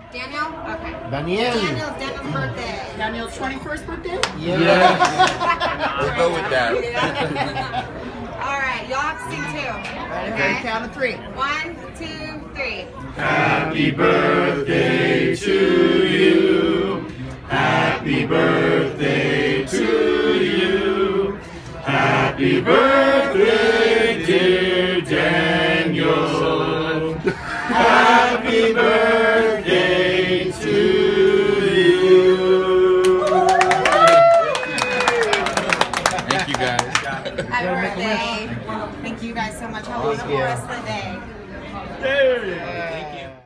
Daniel? Okay. Daniel. Daniel's birthday. Daniel's 21st birthday? Yeah. We'll go with that. All right, y'all have to sing too. Okay. Count of 3. 1, 2, 3. Happy birthday to you. Happy birthday to you. Happy birthday, dear Daniel. Happy birthday to you. Thank you guys. Happy birthday. Thank you guys so much. Have a wonderful rest of the day. Thank you.